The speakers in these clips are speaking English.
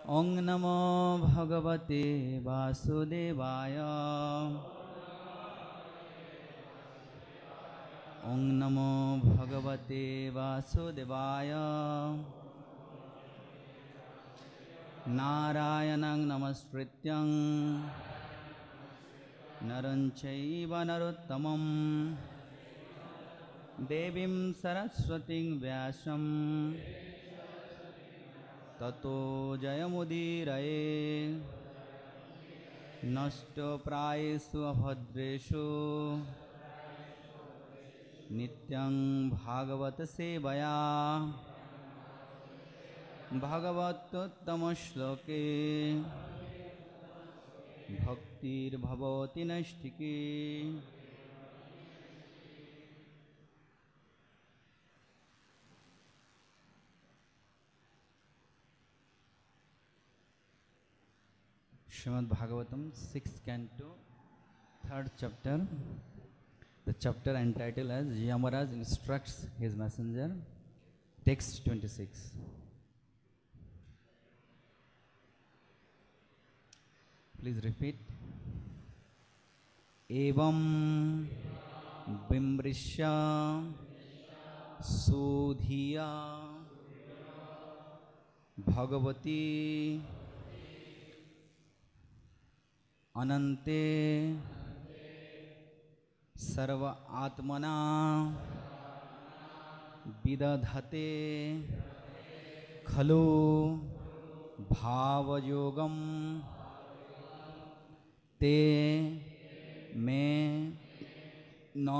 ओं नमो भगवते वासुदेवाय। ओं नमो भगवते वासुदेवाय। नारायणं नमस्कृत्यं नरं चैव नरोत्तमं देवीं सरस्वतीं व्यासं ततो जयमुदीरये। नष्टप्रायेषु अभद्रेषु नित्यं भागवत सेवया भगवतोत्तमश्लोके भक्तिर्भवति नैष्ठिकी। Srimad Bhagavatam 6th canto 3rd chapter. The chapter entitled as Yamaraj instructs his messenger. Text 26. Please repeat. Evam Bimbrishya Sudhiya Bhagavati Anante Sarva Atmana Vidadhate Khalu Bhavayogam Te Me No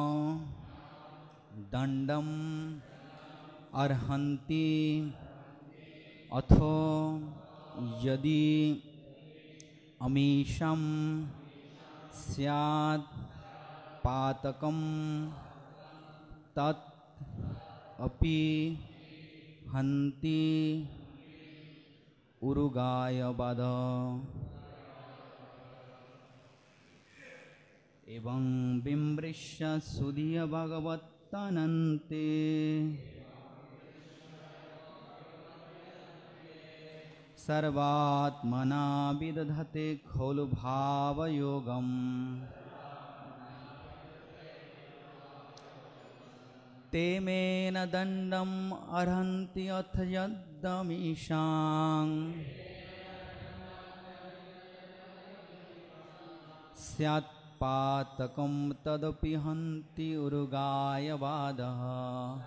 Dandam Arhanti Atho Yadi Amisham Syad Patakam Tat Api Hanti Urugaya Bada. Evam Bimbrishya Sudhiya Bhagavattanante Sarvatmana Vidadhate Kholu Bhava Yogam Te Mena Dandam Arhanti Athayadamishang Syat Patakam Tadapi Hanti Urugaya Vadaha.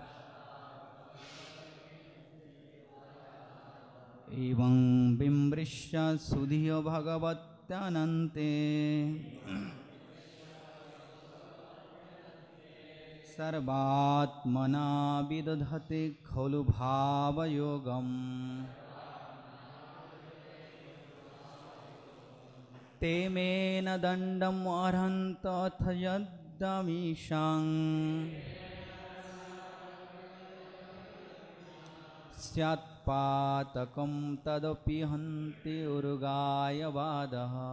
Evam Bimbrishya Sudhiya Bhagavattanante Sarvatmana Vidadhate Kholu Bhava Yogam Te Mena Dandam Arhanta Athayadamishang Syat Patakam Tadapi Hanti Urugaya Vadaha.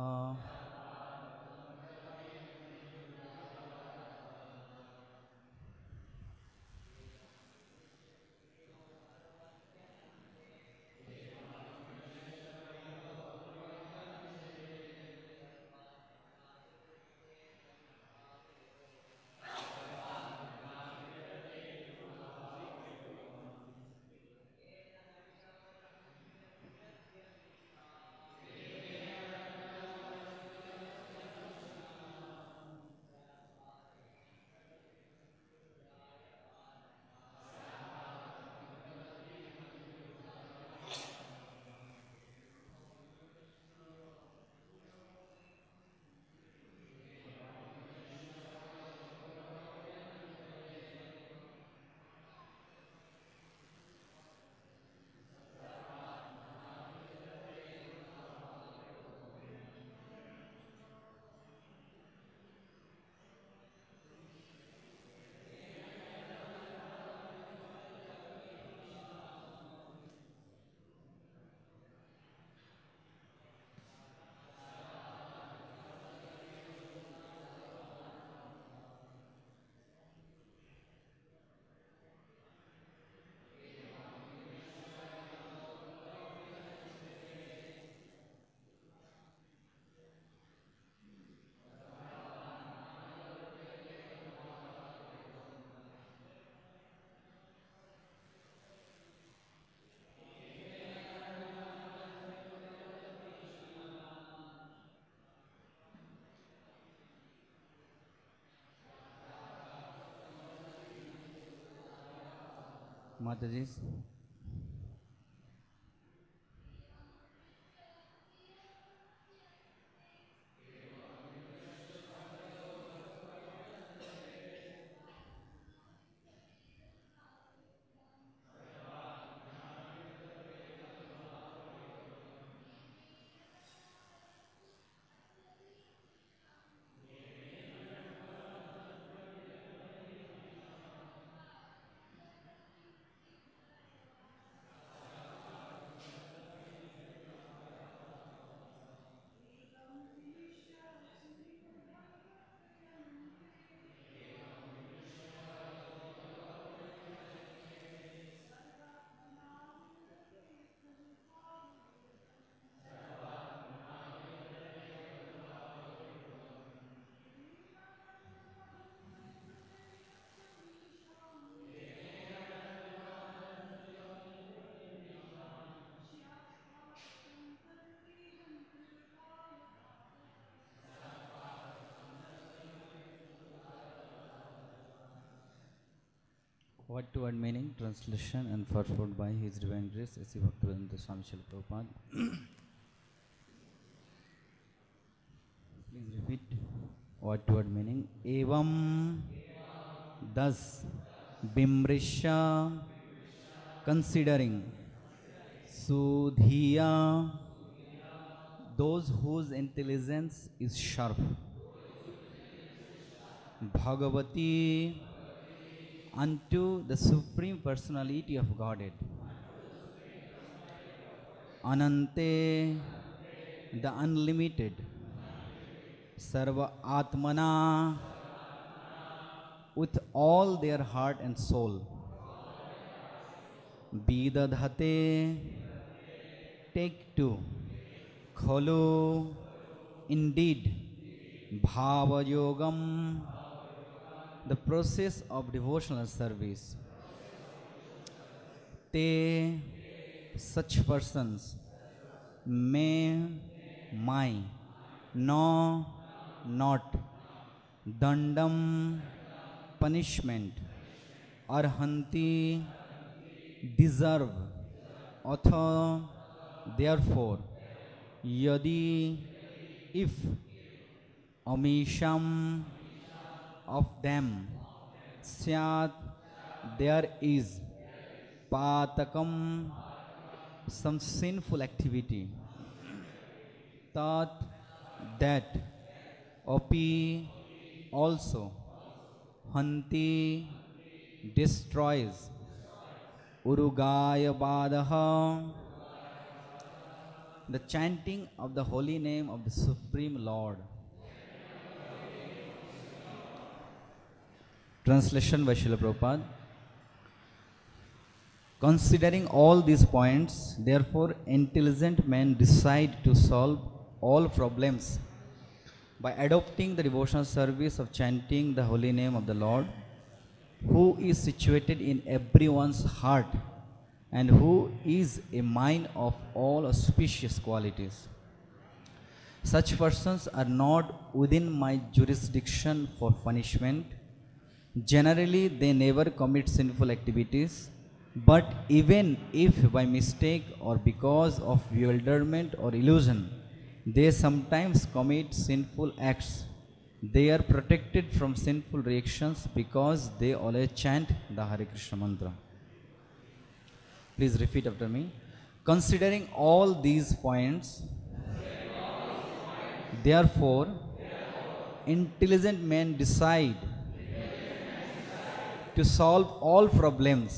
Mataji. Word to word meaning, translation and purport by His Divine Grace A.C. Bhaktivedanta Swami Srila Prabhupada. Please repeat word to word meaning. Evam, thus, Bimrisha, considering, Sudhiya, those whose intelligence is sharp, Bhagavati, unto the Supreme Personality of Godhead, Anante, the Unlimited, Sarva Atmana, with all their heart and soul, Vidadhate, take to, Kholu, indeed, Bhava Yogam, the process of devotional service. Te, such persons, may, my, no, not, dandam, punishment, arhanti, deserve, atha, therefore, yadi, if, amisham, of them, syat, there is, patakam, some sinful activity, tat, that, api, also, hanti, destroys, urugaya badaha, the chanting of the holy name of the Supreme Lord. Translation by Srila Prabhupada. Considering all these points, therefore, intelligent men decide to solve all problems by adopting the devotional service of chanting the holy name of the Lord, who is situated in everyone's heart and who is a mind of all auspicious qualities. Such persons are not within my jurisdiction for punishment. Generally, they never commit sinful activities, but even if by mistake or because of bewilderment or illusion, they sometimes commit sinful acts, they are protected from sinful reactions because they always chant the Hare Krishna mantra. Please repeat after me. Considering all these points, therefore, intelligent men decide to solve all problems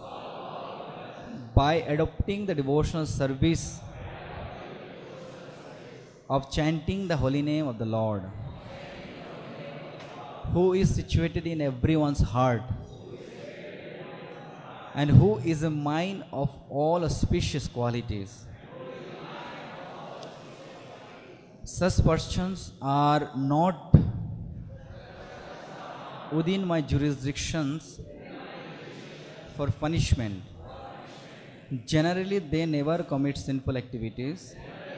by adopting the devotional service of chanting the holy name of the Lord, who is situated in everyone's heart and who is a mind of all auspicious qualities. Such persons are not within my jurisdictions for punishment. Generally, they never commit sinful activities.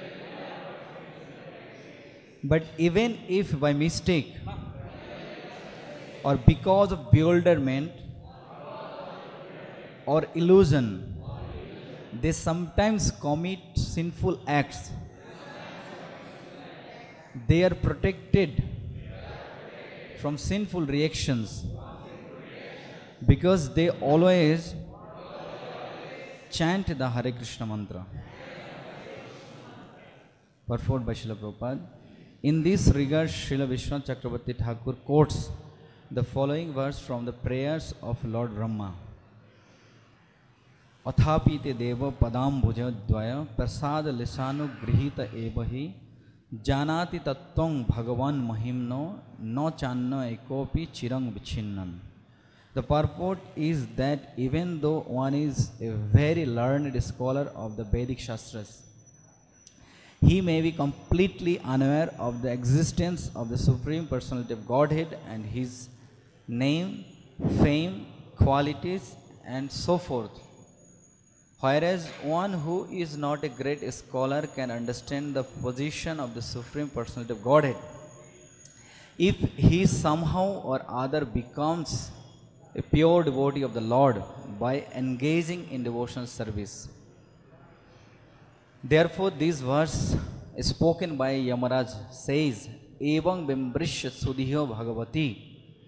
But even if by mistake or because of bewilderment or illusion. They sometimes commit sinful acts. They are protected from sinful reactions because they always chant the Hare Krishna mantra. Purport by Srila Prabhupada. In this regard, Srila Vishwanath Chakravarti Thakur quotes the following verse from the prayers of Lord Brahma. अथापि ते देव पदाम्बुज द्वय प्रसाद लिसानु गृहीत एव हि जानाति तत्त्वं भगवान महिम्नो न चान्न एकोपि चिरं विच्छिन्नं. The purport is that even though one is a very learned scholar of the Vedic Shastras, he may be completely unaware of the existence of the Supreme Personality of Godhead and His name, fame, qualities, and so forth. Whereas one who is not a great scholar can understand the position of the Supreme Personality of Godhead if he somehow or other becomes a pure devotee of the Lord by engaging in devotional service. Therefore, this verse spoken by Yamaraj says, Evam Bimbrishya Sudhiyo Bhagavati.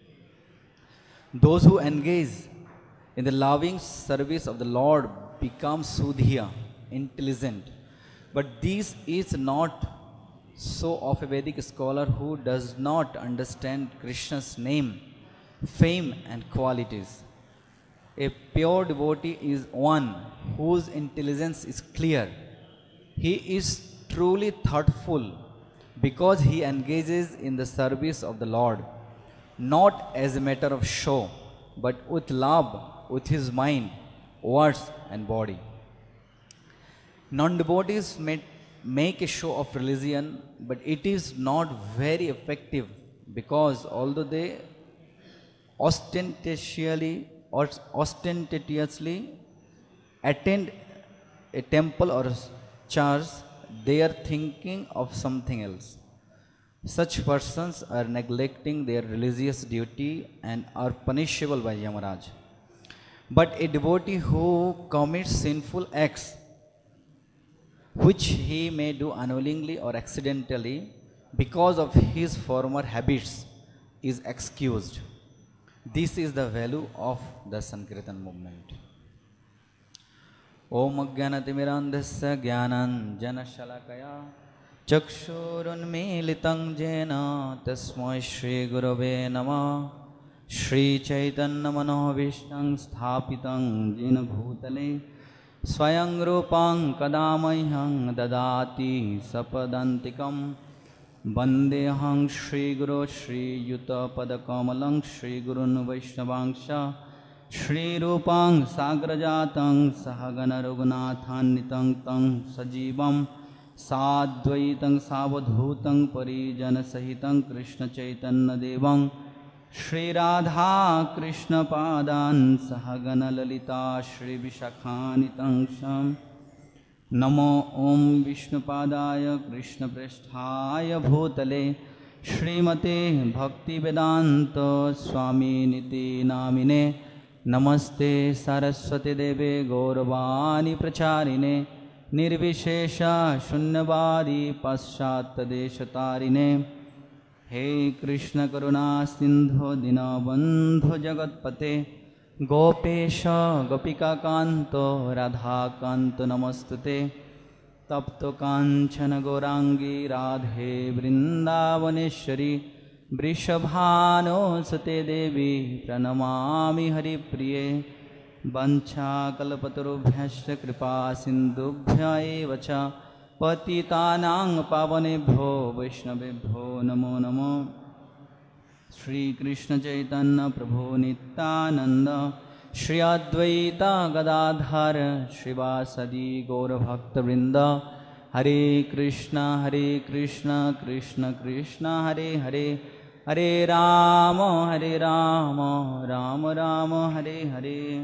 Those who engage in the loving service of the Lord become Sudhiya, intelligent. But this is not so of a Vedic scholar who does not understand Krishna's name, fame and qualities. A pure devotee is one whose intelligence is clear. He is truly thoughtful because he engages in the service of the Lord, not as a matter of show, but with love, with his mind, words and body. Non-devotees may make a show of religion, but it is not very effective because although they ostentatiously attend a temple or a church, they are thinking of something else. Such persons are neglecting their religious duty and are punishable by Yamaraj. But a devotee who commits sinful acts, which he may do unwillingly or accidentally because of his former habits, is excused. This is the value of the Sankirtan movement. Om Ajnanatimirandhasya Jnananjanashalakaya Chakshurunmilitam Jena Tasmai Shri Gurave Namah. Shri Chaitanya Manovishnang Sthapitam Jena Bhutale Swayam Rupam Kadamayam Dadati Sapadantikam Vandeham Shri Guru Shri Yuta Padakamalang Shri Gurun Vaishnavangsha Shri Rupam Sagrajatam Sahagana Raghunathanitang Tang Sajivam Sadvaitam Savadhutam Parijana Sahitam Krishna Chaitanya Devang Shri Radha Krishna Padan Sahagana Lalita Shri Vishakhanitam Sham Namo Om Vishnu Padaya Krishna Prasthaya Bhutale Shrimate Bhakti Vedanta Swami Niti Namine Namaste Saraswati Deve Gauravani Pracharine Nirvishesha Shunyavadi Paschat Deshatarine He Krishna Karuna Sindho Dinabandho Jagatpate Gopesha Gopika Kanto Radha Kanto Namastute Tapto Kanchana Gorangi Radhe Vrindavaneshwari Vrishabhano Sate Devi Pranamami Hari Priye Vancha Kalpatarubhyasya Kripa Sindhubhya Evacha Patitanang Pavanebhyo Vaishnavebhyo Namo Namo Shri Krishna Chaitanya Prabhu Nityananda Shri Advaita Gadadhar Shrivasadi Gaura Bhakta Vrinda Hare Krishna Krishna Krishna Hare Hare Hare Rama Rama Rama Hare Hare.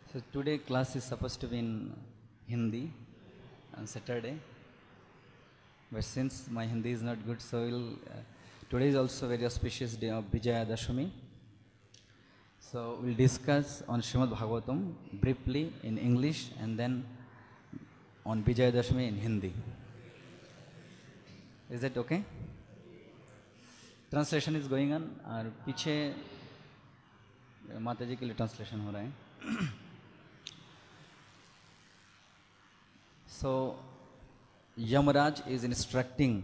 So today class is supposed to be in Hindi on Saturday, but since my Hindi is not good, so today is also very auspicious day of Vijaya Dashami. So we'll discuss on Srimad Bhagavatam briefly in English and then on Vijaya Dashami in Hindi. Is that okay? Translation is going on और पीछे माता जी के लिए translation हो रहा है. So Yamaraj is instructing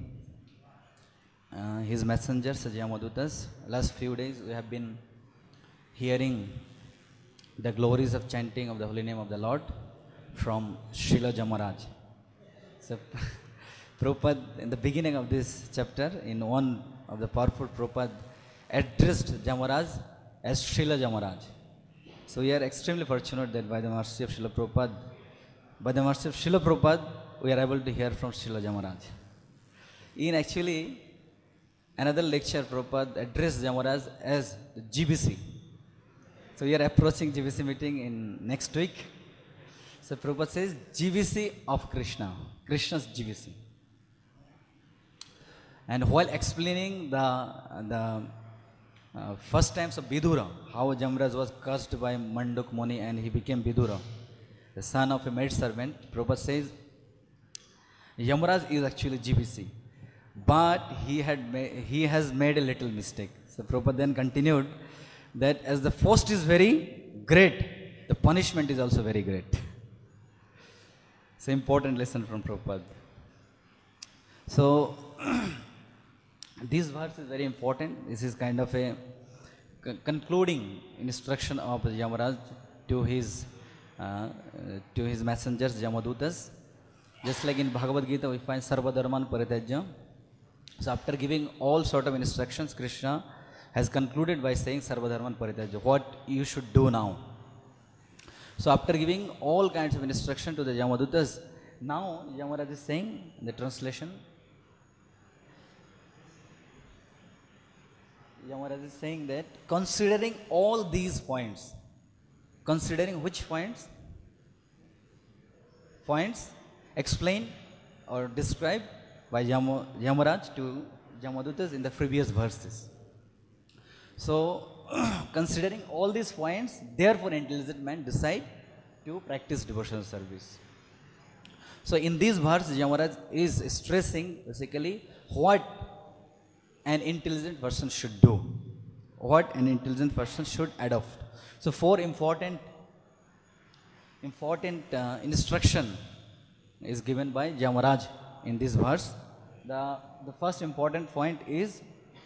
his messengers, Yamadutas. Last few days we have been hearing the glories of chanting of the holy name of the Lord from Srila Yamaraj. So Prabhupada, in the beginning of this chapter, in one of the powerful Prabhupada addressed Yamaraj as Srila Yamaraj. So we are extremely fortunate that by the mercy of Srila Prabhupada, we are able to hear from Srila Yamaraj. In actually another lecture, Prabhupada addressed Yamaraj as the GBC. So we are approaching GBC meeting in next week. So Prabhupada says GBC of Krishna, Krishna's GBC. And while explaining the first times of Vidura, how Yamaraj was cursed by Manduk Muni and he became Vidura, the son of a maidservant, Prabhupada says Yamaraj is actually GBC, but he has made a little mistake. So Prabhupada then continued that as the force is very great, the punishment is also very great. It's an important lesson from Prabhupada. So this verse is very important. This is kind of a concluding instruction of Yamaraj to his messengers, Yamadutas. Just like in Bhagavad Gita, we find Sarva Dharman Parityajya. So after giving all sort of instructions, Krishna has concluded by saying Sarva Dharman Parityajya, what you should do now. So after giving all kinds of instruction to the Yamadutas, now Yamaraj is saying in the translation, Yamaraj is saying that considering all these points, considering which points? Points explained or described by Yamaraj to Yamadutas in the previous verses. So, considering all these points, therefore intelligent man decide to practice devotional service. So, in this verse, Yamaraj is stressing basically what an intelligent person should do, what an intelligent person should adopt. So, four important instruction is given by Yamaraj in this verse. The first important point is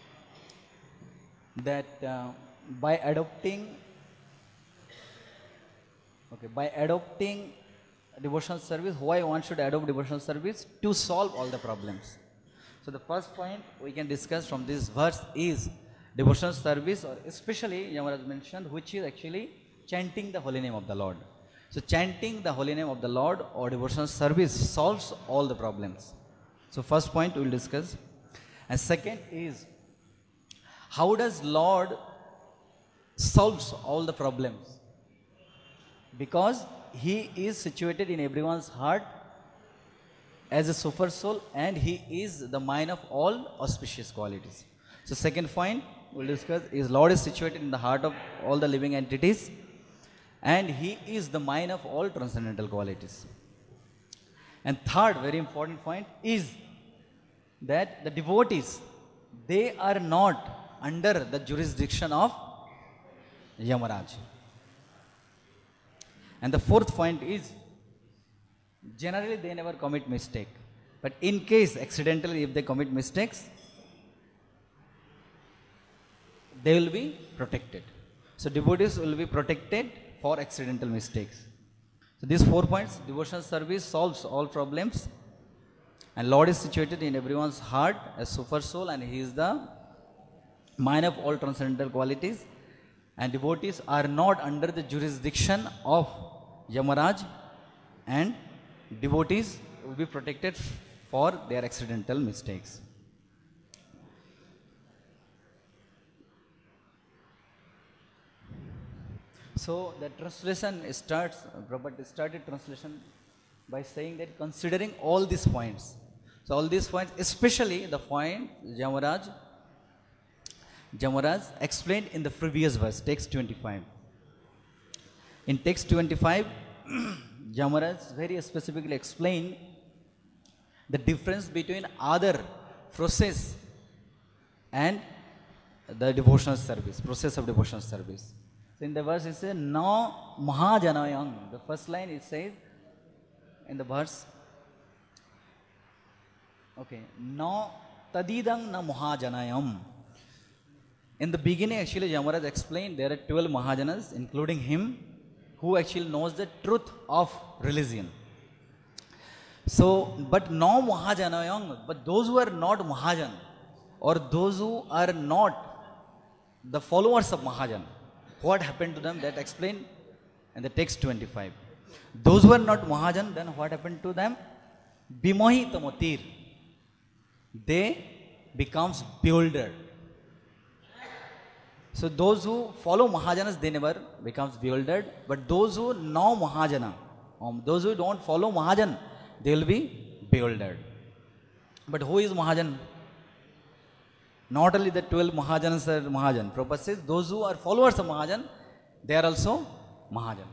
that by adopting devotional service, why one should adopt devotional service? To solve all the problems. So the first point we can discuss from this verse is devotional service, or especially Yamaraj mentioned, which is actually chanting the holy name of the Lord. So chanting the holy name of the Lord or devotional service solves all the problems. So first point we will discuss. And second is, how does Lord solves all the problems? Because He is situated in everyone's heart as a super soul, and He is the mind of all auspicious qualities. So second point we will discuss is, Lord is situated in the heart of all the living entities, and He is the mind of all transcendental qualities. And third very important point is that the devotees, they are not under the jurisdiction of Yamaraj. And the fourth point is, generally they never commit mistake, but in case accidentally if they commit mistakes, they will be protected. So devotees will be protected for accidental mistakes. So these 4 points: devotional service solves all problems, and Lord is situated in everyone's heart as super soul, and He is the mind of all transcendental qualities, and devotees are not under the jurisdiction of Yamaraj, and devotees will be protected for their accidental mistakes. So the translation starts, Prabhupada started translation by saying that considering all these points. So all these points, especially the point Jamaraj explained in the previous verse, text 25. In text 25, Jamaraj very specifically explained the difference between other process and the devotional service, process of devotional service. So in the verse it says, "No Mahajanayam." The first line it says in the verse, okay, "No Tadidang na Mahajanayam." In the beginning, actually, Yamaraj explained there are 12 Mahajanas, including him, who actually knows the truth of religion. So, but no Mahajanayam, but those who are not Mahajan, or those who are not the followers of Mahajan, what happened to them? That explained in the text 25. Those who are not Mahajan, then what happened to them? Bimohi tamotir. They becomes bewildered. So those who follow Mahajanas, they never becomes bewildered. But those who know Mahajana, those who don't follow Mahajan, they will be bewildered. But who is Mahajan? Not only the 12 Mahajanas are Mahajan. Prabhupada says those who are followers of Mahajan, they are also Mahajan.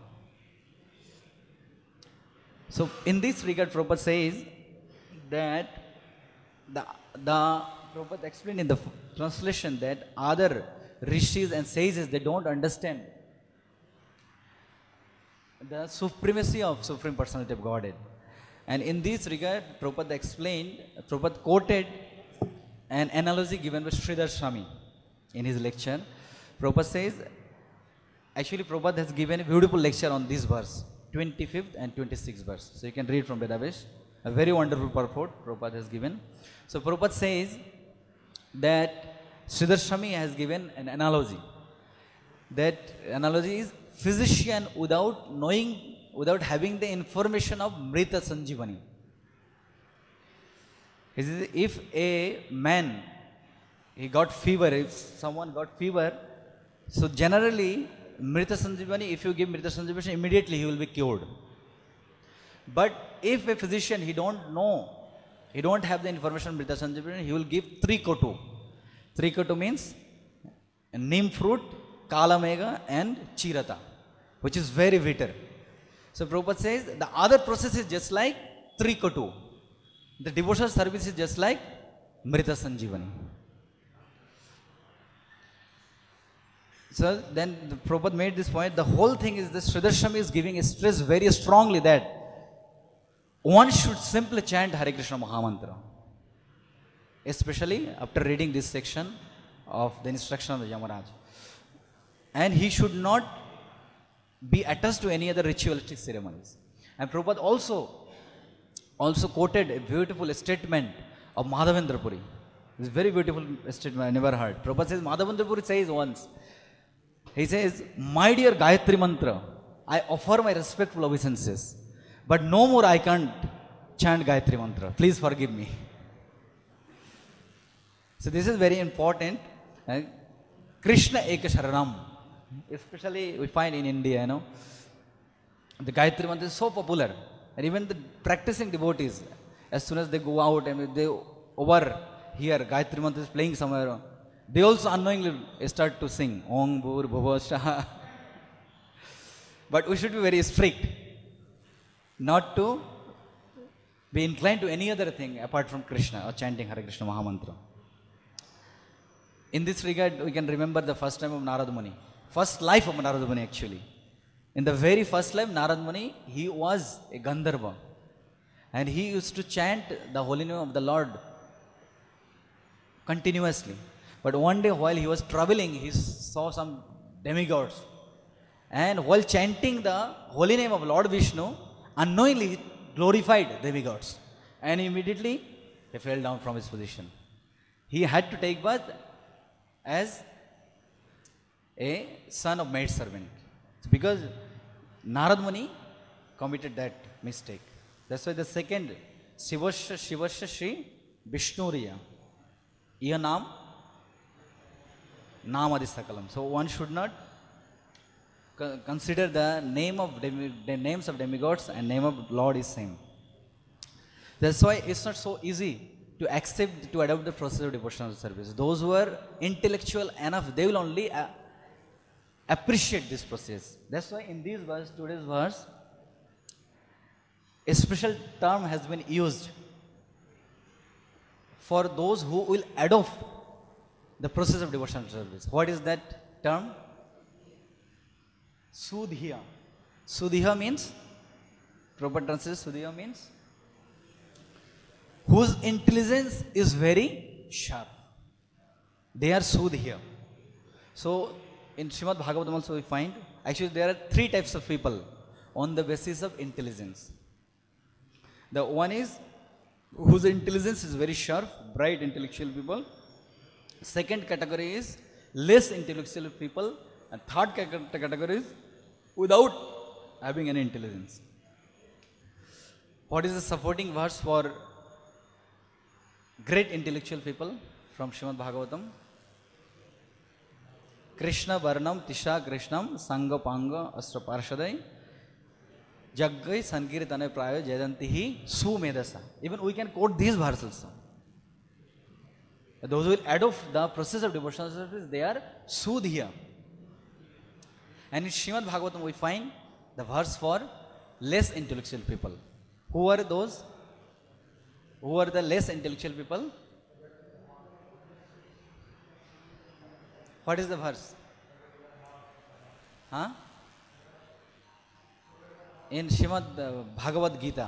So in this regard, Prabhupada says that the Prabhupada explained in the translation that other rishis and sages, they don't understand the supremacy of Supreme Personality of Godhead. And in this regard, Prabhupada quoted an analogy given by Sridhar Swami in his lecture. Prabhupada says, actually Prabhupada has given a beautiful lecture on this verse, 25th and 26th verse. So you can read from Vedavesh. A very wonderful purport Prabhupada has given. So Prabhupada says that Sridhar Swami has given an analogy. That analogy is physician without having the information of Mrita Sanjivani. If a man, he got fever, if someone got fever, so generally Mrita Sanjivani, if you give Mrita Sanjivani, immediately he will be cured. But if a physician, he don't know, he don't have the information of Mrita Sanjivani, he will give Trikotu. Trikotu means neem fruit, kalamega and chirata, which is very bitter. So Prabhupada says the other process is just like Trikotu. The devotional service is just like Mrita Sanjivani. So then the Prabhupada made this point. The whole thing is this Sridhar Swami is giving a stress very strongly that one should simply chant Hare Krishna Mahamantra. Especially after reading this section of the instruction of the Yamaraj. And he should not be attached to any other ritualistic ceremonies. And Prabhupada also quoted a beautiful statement of Madhavendra Puri. This very beautiful statement I never heard. Prabhupada says, Madhavendra Puri says once, he says, "My dear Gayatri Mantra, I offer my respectful obeisances, but no more I can't chant Gayatri Mantra. Please forgive me." So this is very important. Krishna Eka Sharanam. Especially we find in India, the Gayatri Mantra is so popular. And even the practicing devotees, as soon as they go out and they over here, Gayatri Mantra is playing somewhere, they also unknowingly start to sing Om Bhur Bhuva Shaha. But we should be very strict not to be inclined to any other thing apart from Krishna or chanting Hare Krishna Mahamantra. In this regard, we can remember the first time of Narad Muni. First life of Narad Muni actually. In the very first life, Narad Muni, he was a Gandharva. And he used to chant the holy name of the Lord continuously. But one day while he was traveling, he saw some demigods. And while chanting the holy name of Lord Vishnu, unknowingly he glorified demigods. And immediately he fell down from his position. He had to take birth as a son of maid servant. Because Narad Muni committed that mistake. That's why the second, Shivasya Shri Vishnuriya. Iya Naam Namadi Sakalam. So one should not consider the name of the names of demigods and name of Lord is same. That's why it's not so easy to accept, to adopt the process of devotional service. Those who are intellectual enough, they will only appreciate this process. That's why in this verse, today's verse, a special term has been used for those who will adopt the process of devotional service. What is that term? Sudhya. Sudhya means, proper translation, Sudhya means whose intelligence is very sharp. They are Sudhya. So in Srimad Bhagavatam also we find, actually there are three types of people on the basis of intelligence. The one is whose intelligence is very sharp, bright intellectual people. Second category is less intellectual people. And third category is without having any intelligence. What is the supporting verse for great intellectual people from Srimad Bhagavatam? Krishna Varnam Tisha Krishnam Sangha Panga Astra Parshadai Jaggai Sankirtane Prayo Jayantihi Sumedasa. Even we can quote these verses. Those who will adopt the process of devotional service, they are Sudhya. And in Srimad Bhagavatam we find the verse for less intellectual people. Who are those? Who are the less intellectual people? What is the verse? Huh? In Srimad Bhagavad Gita,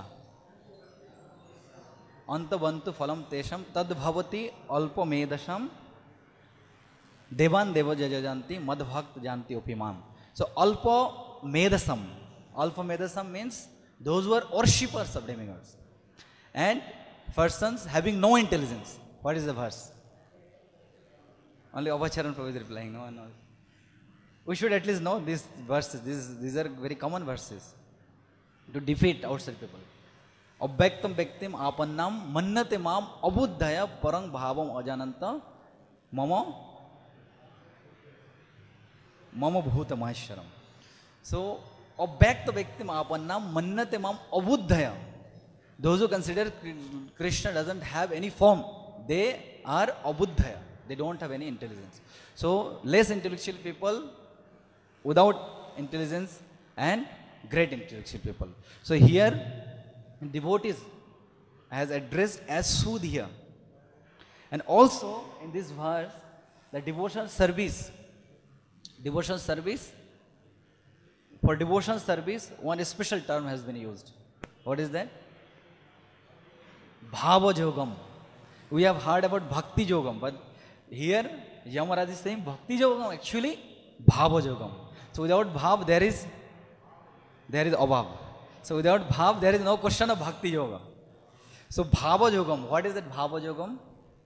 Antabantu phalam tesham tad bhavati alpa medasham devan deva jajanti madbhakt janti opimam. So alpa medasam means those who are worshippers of demigods and persons having no intelligence. What is the verse? Only Avacharan Prabhu is replying. No. We should at least know these verses. These are very common verses to defeat outside people. Avyaktam Vyaktim Apannam Mannate Mam Abuddhaya Parang Bhavam Ajananta Mama Bhuta Maheshwaram. So, Avyaktam Vyaktim Apannam Mannate Mam Abuddhaya. Those who consider Krishna doesn't have any form, they are Abuddhaya. They don't have any intelligence. So, less intellectual people, without intelligence, and great intellectual people. So, here, devotees has addressed as Sudhya. And also, in this verse, the devotional service, for devotional service, one special term has been used. What is that? Bhava Yogam. We have heard about Bhakti Yogam, but here Yamaraj is saying Bhakti Yogam actually Bhava Yogam. So without Bhav there is Abhav. So without Bhav there is no question of Bhakti Yoga. So Bhava Yogam, what is that Bhava Yogam?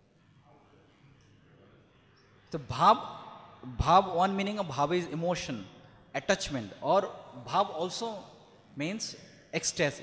So Bhav, one meaning of Bhava is emotion, attachment, or Bhav also means ecstasy.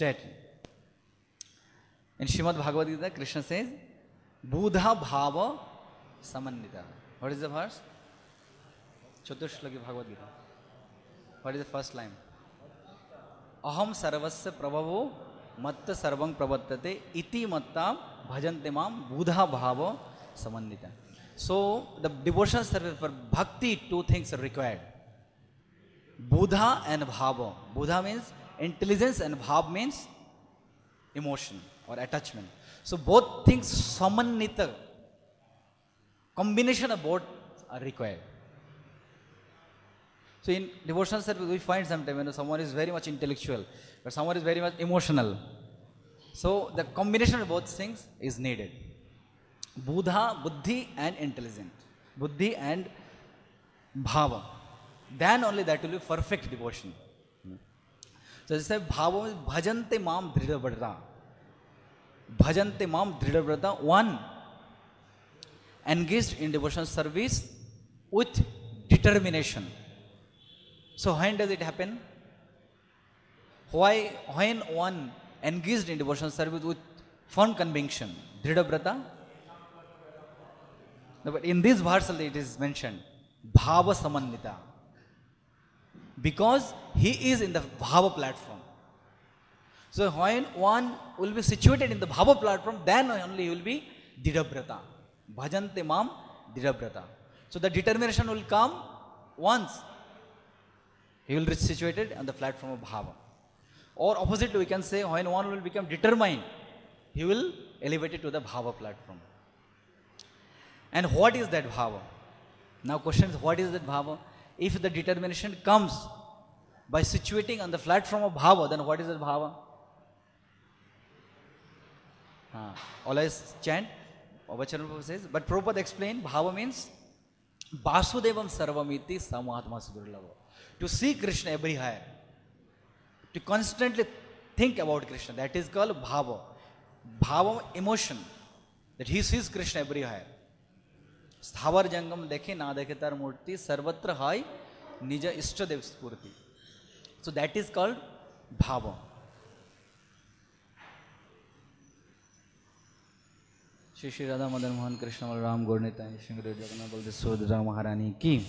In Srimad Bhagavad Gita, Krishna says, Buddha Bhava Samannita. What is the verse? Chatushlaki Bhagavad Gita. What is the first line? Aham sarvasya prabhavo matta sarvang pravattate iti matta bhajante mam Buddha Bhava Samannita. So, the devotional service for bhakti, two things are required. Buddha and Bhava. Buddha means intelligence and Bhav means emotion or attachment. So both things samannita, combination of both are required. So in devotional service we find sometimes when someone is very much intellectual, but someone is very much emotional. So the combination of both things is needed. Buddha, buddhi and intelligent. Buddhi and bhava. Then only that will be perfect devotion. So this is bhava, bhajante mam dridhavrata. Bhajante mam dridhavrata. One, engaged in devotional service with determination. So when does it happen? Why? When one engaged in devotional service with firm conviction, dridhavrata. No, but in this verse it is mentioned, bhava samannita. because he is in the bhava platform. So when one will be situated in the bhava platform, then only he will be Didabrata. Bhajante mam Didabrata. So the determination will come once he will be situated on the platform of bhava. Or oppositely, we can say when one will become determined, he will elevate it to the bhava platform. And what is that bhava? Now question is, what is that bhava? If the determination comes by situating on the platform of bhava, then what is that bhava? Always chant. Vachanapurva says, but Prabhupada explained, bhava means Vasudevam Sarvamiti Samahatma Sudurlava. To see Krishna everywhere. To constantly think about Krishna. That is called bhava. Bhava, emotion. That he sees Krishna everywhere. Sthavar Jangam dekhe na dekhe tar murti sarvatra hai nija ishtadev spurti. So that is called bhava. Shri Shri Radha Madan Mohan Krishna Ram Gaurnita Shri Jagannath Baldev Subhadra Maharani ki.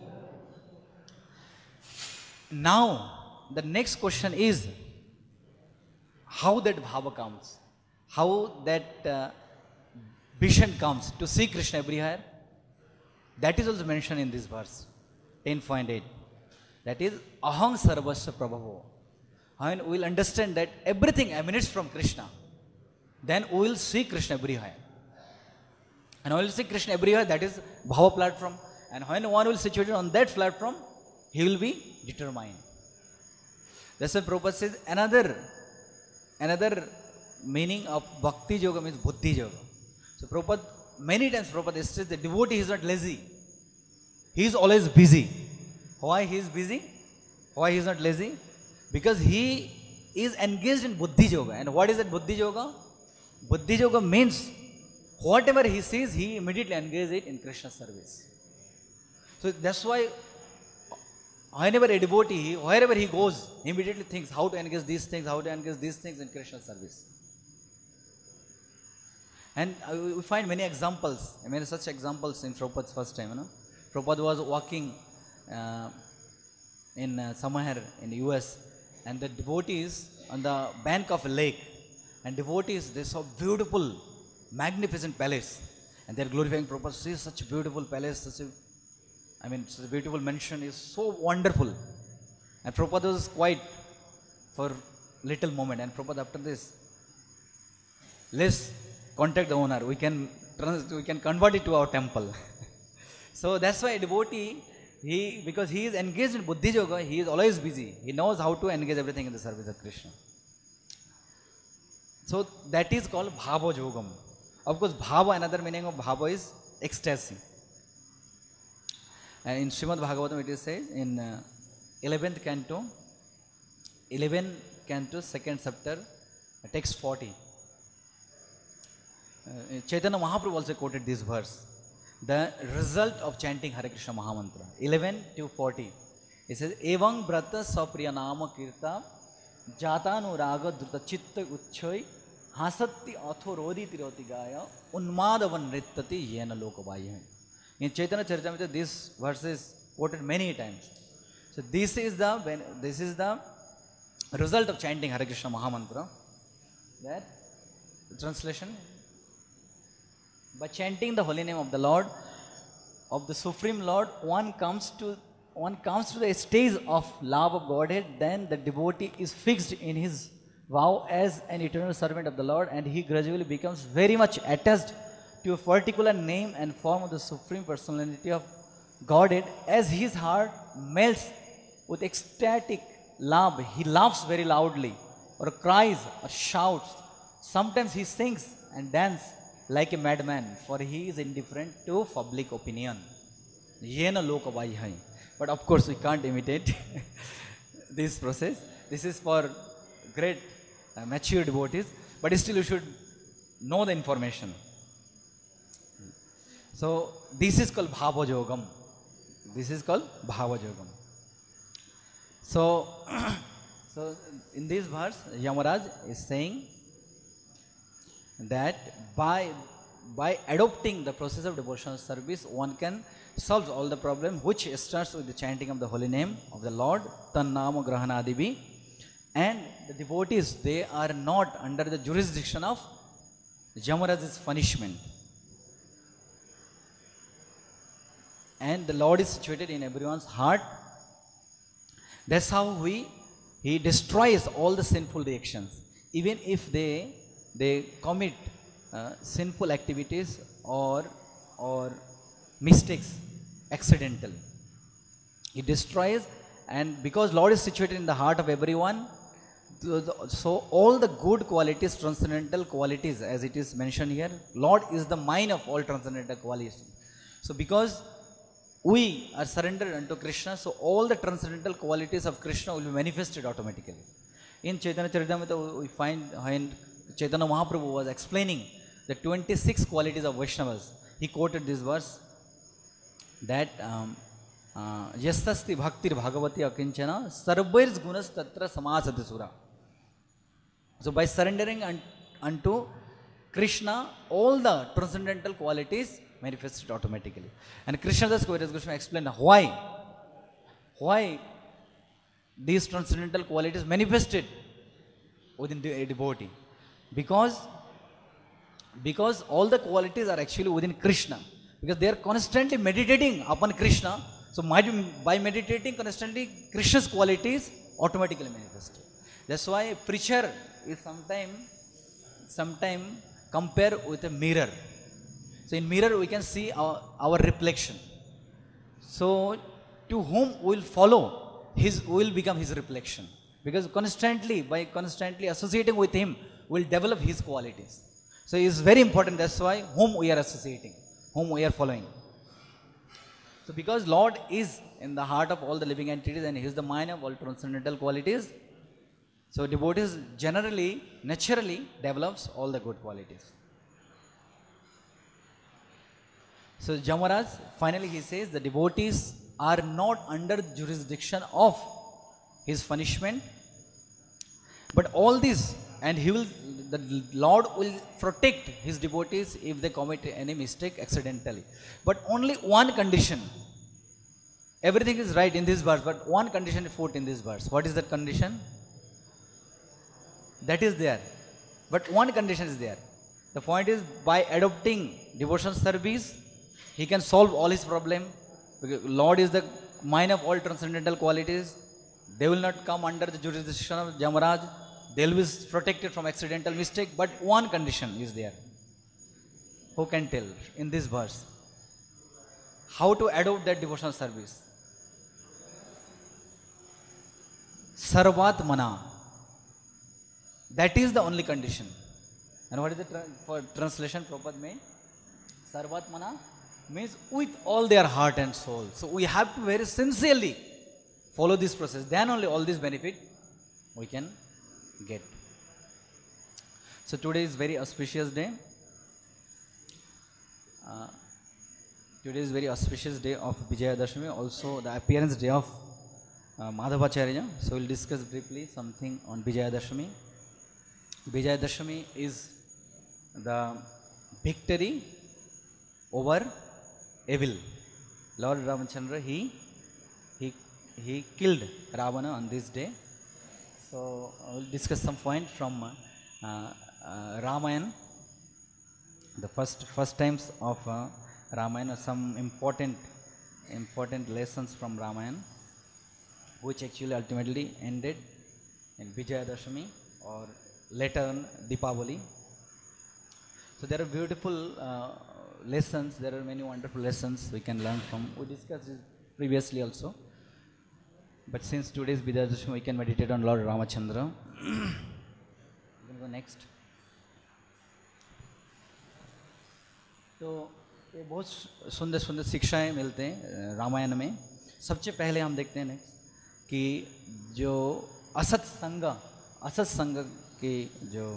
Now the next question is how that bhava comes, how that vision comes to see Krishna everywhere. That is also mentioned in this verse 10.8. That is Aham Sarvasya Prabhavo. When we will understand that everything emanates from Krishna, then we will see Krishna everywhere. And when we will see Krishna everywhere, that is bhava platform. And when one will situate on that platform, he will be determined. That's why Prabhupada says another meaning of bhakti yoga means buddhi yoga. So Prabhupada, many times Prabhupada says the devotee is not lazy. He is always busy. Why he is busy? Why he is not lazy? Because he is engaged in buddhi yoga. And what is that buddhi yoga? Buddhi yoga means whatever he sees, he immediately engages it in Krishna service. So that's why whenever a devotee, wherever he goes, he immediately thinks how to engage these things, how to engage these things in Krishna service. And we find many examples, such examples in Prabhupada's first time. Prabhupada was walking in somewhere in the US, and the devotees on the bank of a lake, and devotees, they saw beautiful, magnificent palace, and they're glorifying Prabhupada. See such a beautiful palace, such a beautiful mansion is so wonderful. And Prabhupada was quiet for little moment, and Prabhupada after this, let's contact the owner, we can convert it to our temple. So that's why a devotee, because he is engaged in buddhi yoga, he is always busy. He knows how to engage everything in the service of Krishna. So that is called bhava yogam. Of course, bhava, another meaning of bhava is ecstasy. And in Srimad Bhagavatam it is said in 11th canto, 2nd chapter, text 40. Chaitanya Mahaprabhu also quoted this verse. The result of chanting Hare Krishna Mahamantra, 11 to 40. It says, Evang brata sapriya nama kirta jatanu raga druta chitta uchchoy hasatti atho rodi tiroti gaya unmadavan rittati yena lokavaya. In Chaitanya Charitamrita, this verse is quoted many times. So this is the result of chanting Hare Krishna Mahamantra. That translation. By chanting the holy name of the Lord, of the Supreme Lord, one comes to the stage of love of Godhead. Then the devotee is fixed in his vow as an eternal servant of the Lord, and he gradually becomes very much attached to a particular name and form of the Supreme Personality of Godhead. As his heart melts with ecstatic love, he laughs very loudly, or cries, or shouts. Sometimes he sings and dances like a madman, for he is indifferent to public opinion. Yena lokavayai. But of course, we can't imitate this process. This is for great mature devotees, but still you should know the information. So this is called bhava yogam. This is called bhava yogam. So, in this verse, Yamaraj is saying that by by adopting the process of devotional service, one can solve all the problem, which starts with the chanting of the holy name of the Lord, Tannama Grahanadibi. And the devotees, they are not under the jurisdiction of Yamaraj's punishment. And the Lord is situated in everyone's heart. That's how He destroys all the sinful reactions. Even if they commit sinful activities or mistakes accidentally, He destroys. And because Lord is situated in the heart of everyone, so all the good qualities, transcendental qualities, as it is mentioned here, Lord is the mine of all transcendental qualities. So because we are surrendered unto Krishna, so all the transcendental qualities of Krishna will be manifested automatically. In Chaitanya Charitamrita, we find when Chaitanya Mahaprabhu was explaining the 26 qualities of Vaishnavas, he quoted this verse that Yasasti Bhaktir Bhagavati Akinchana Sarvairs Gunas Tatra Samasati Sura. So by surrendering unto Krishna, all the transcendental qualities manifested automatically. And Krishna Das Kaviraj Goswami explained why these transcendental qualities manifested within a devotee. Because all the qualities are actually within Krishna. Because they are constantly meditating upon Krishna. So by meditating constantly, Krishna's qualities automatically manifested. That's why a preacher is sometime compared with a mirror. So in mirror we can see our reflection. So to whom we will follow, we will become his reflection. Because by constantly associating with him, we will develop his qualities. So it is very important. That's why whom we are associating, whom we are following. So because Lord is in the heart of all the living entities and He is the mind of all transcendental qualities, so devotees naturally develops all the good qualities. So Yamaraj, finally he says, the devotees are not under jurisdiction of his punishment, but all this, and the Lord will protect his devotees if they commit any mistake accidentally. But only one condition. Everything is right in this verse, but one condition is put in this verse. What is that condition? That is there. But one condition is there. The point is, by adopting devotional service, he can solve all his problem. Because Lord is the mine of all transcendental qualities. They will not come under the jurisdiction of Yamaraj. They will be protected from accidental mistake. But one condition is there. Who can tell in this verse? How to adopt that devotional service? Sarvatmana. That is the only condition. And what is the translation Prabhupada made? Sarvatmana means with all their heart and soul. So we have to very sincerely follow this process. Then only all this benefit we can get. So today is very auspicious day. Today is very auspicious day of Vijayadashami, also the appearance day of Madhavacharya. So we'll discuss briefly something on Vijayadashami. Vijayadashami is the victory over evil. Lord Ramachandra, he killed Ravana on this day. So I will discuss some point from Ramayana, the first times of Ramayana, some important lessons from Ramayana, which actually ultimately ended in Vijayadashami or later on Deepavali. So there are beautiful lessons, there are many wonderful lessons we can learn from. We discussed this previously also. But since today is Vijayadashami, we can meditate on Lord Ramachandra. We can go next. तो ये बहुत सुंदर सुंदर शिक्षाएं मिलते हैं रामायण में. सबसे पहले हम देखते हैं नेक्स्ट कि जो असत संग के जो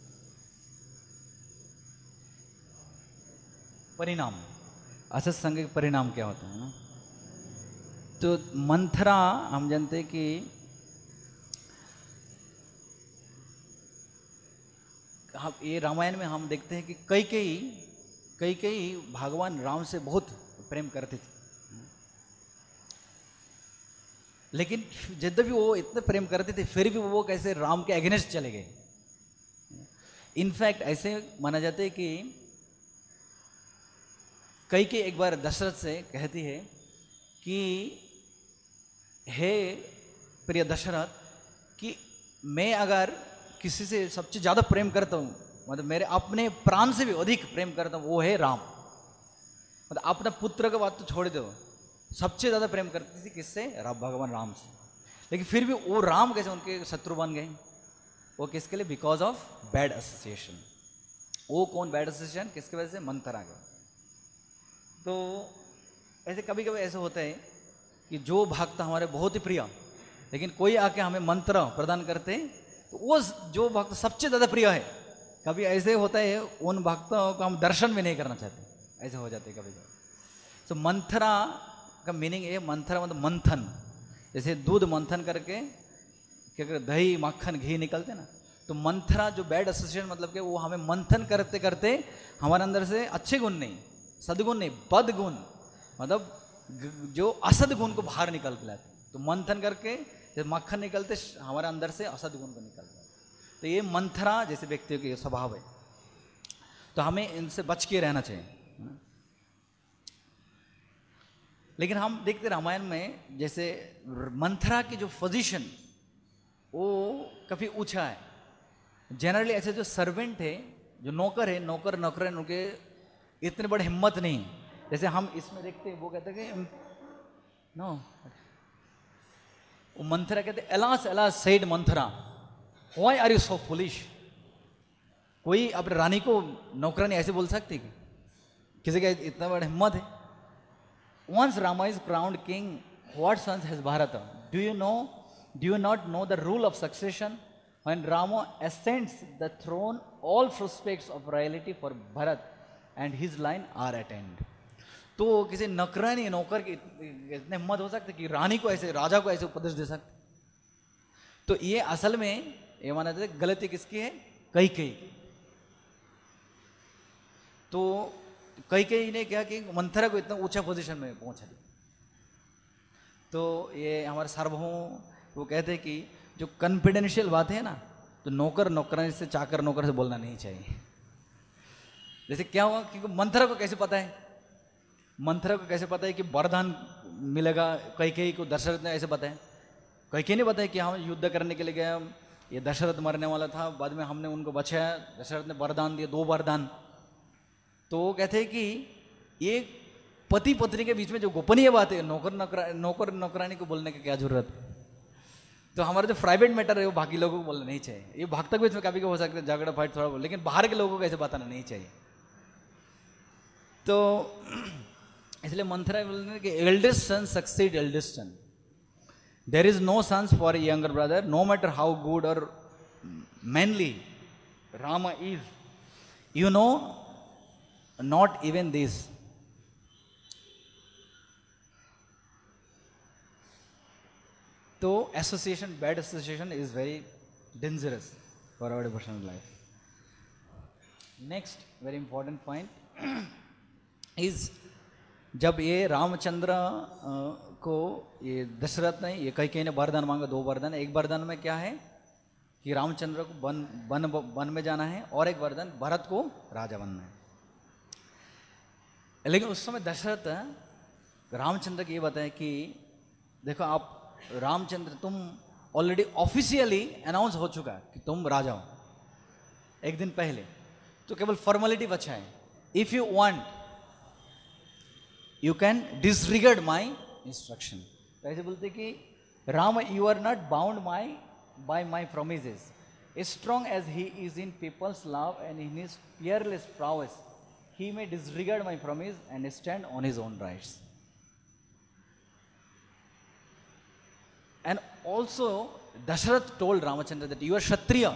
परिणाम, असत संग के परिणाम क्या होता है ना. तो मंथरा हम जानते हैं कि ये रामायण में हम देखते हैं कि कई कई कई भगवान राम से बहुत प्रेम करती थी, लेकिन यद्यपि वो इतने प्रेम करते थे फिर भी वो कैसे राम के अगेंस्ट चले गए। इनफैक्ट ऐसे माना जाता है कि कई के एक बार दशरथ से कहती है कि हे प्रिय दशरथ, कि मैं अगर किसी से सबसे ज़्यादा प्रेम करता हूँ, मतलब मेरे अपने प्राण से भी अधिक प्रेम करता हूँ, वो है राम। मतलब अपना पुत्र का बात तो छोड़ दो, सबसे ज़्यादा प्रेम करती थी किससे? भगवान राम से। लेकिन फिर भी वो राम कैसे उनके शत्रु बन गए? वो किसके लिए? Because of bad association. वो कौन बैड एसोसिएशन? किसकी वजह से? मंथरा का। तो ऐसे कभी कभी ऐसे होता है कि जो भक्त हमारे बहुत ही प्रिय, लेकिन कोई आके हमें मंत्र प्रदान करते तो वो जो भक्त सबसे ज़्यादा प्रिय है, कभी ऐसे होता है उन भक्तों को हम दर्शन भी नहीं करना चाहते, ऐसे हो जाते कभी कभी। तो मंथरा का मीनिंग है, मंथरा मतलब मंथन, जैसे दूध मंथन करके क्या कहते दही मक्खन घी निकलते ना, तो मंथरा जो बैड एसोसिएशन मतलब कि वो हमें मंथन करते करते हमारे अंदर से अच्छे गुण नहीं, सदगुण नहीं, बद गुण मतलब जो असद गुण को बाहर निकल के लाते। तो मंथन करके जब मक्खन निकलते हमारे अंदर से असद गुण को निकलता है। तो ये मंथरा जैसे व्यक्तियों के स्वभाव है, तो हमें इनसे बच के रहना चाहिए। लेकिन हम देखते रामायण में जैसे मंथरा की जो पोजीशन वो काफ़ी ऊंचा है। जनरली ऐसे जो सर्वेंट है, जो नौकर है, नौकर नौकरन उनके इतने बड़े हिम्मत नहीं, जैसे हम इसमें देखते हैं वो कहते हैं कि नो, वो मंथरा कहते alas alas said Manthara, why are you so foolish. कोई अपने रानी को नौकरानी ऐसे बोल सकती है? किसी का इतना बड़ा हिम्मत है? Once Rama is crowned king, what sons has Bharata? Do you not know the rule of succession? When Rama ascends the throne, all prospects of royalty for Bharat and his line are attained. तो किसी नौकरानी नौकर की इतने हिम्मत हो सकते कि रानी को ऐसे, राजा को ऐसे उपदेश दे सकते? तो ये असल में ये माना जाता है गलती किसकी है? कैकेयी। तो कैकेयी ने क्या कि मंथरा को इतना ऊंचा पोजीशन में पहुंचा दिया। तो ये हमारे सार्वभौम वो कहते हैं कि जो कॉन्फिडेंशियल बात है ना, तो नौकर नौकरानी से, चाकर नौकर से बोलना नहीं चाहिए। जैसे क्या हुआ, क्योंकि मंथरा को कैसे पता है, मंथरा को कैसे पता है कि वरदान मिलेगा? कैकेयी को दशरथ ने ऐसे बताया? कैकेयी ने बताया कि हम युद्ध करने के लिए गए, ये दशरथ मरने वाला था, बाद में हमने उनको बचाया, दशरथ ने वरदान दिए, 2 वरदान। तो वो कहते हैं कि ये पति पत्नी के बीच में जो गोपनीय बात है, नौकर नौकरानी को बोलने की क्या जरूरत है? तो हमारा जो प्राइवेट मैटर है वो बाकी लोगों को बोलना नहीं चाहिए। ये भक्त के बीच में कभी हो सकता है झगड़ा फाइट थोड़ा, लेकिन बाहर के लोगों को ऐसे बताना नहीं चाहिए। तो इसलिए मंथरा बोलते हैं कि eldest son succeed eldest son, there is no sons for younger brother, no matter how good or manly Rama is, you know not even this. तो association, bad association is very dangerous for our devotional life. Next very important point is जब ये रामचंद्र को ये दशरथ ने, ये कैकेयी ने वरदान मांगा, 2 वरदान। एक वरदान में क्या है कि रामचंद्र को वन में जाना है, और एक वरदान भरत को राजा बनना है। लेकिन उस समय दशरथ रामचंद्र को ये बताया कि देखो आप रामचंद्र, तुम ऑलरेडी ऑफिशियली अनाउंस हो चुका कि तुम राजा हो एक दिन पहले, तो केवल फॉर्मेलिटी बचा है। If you want you can disregard my instruction. तो ऐसे बोलते कि Ram, you are not bound by my promises, strong as he is in people's love and in his fearless prowess, he may disregard my promise and stand on his own rights. And also Dasharath told Ramachandra that you are Kshatriya,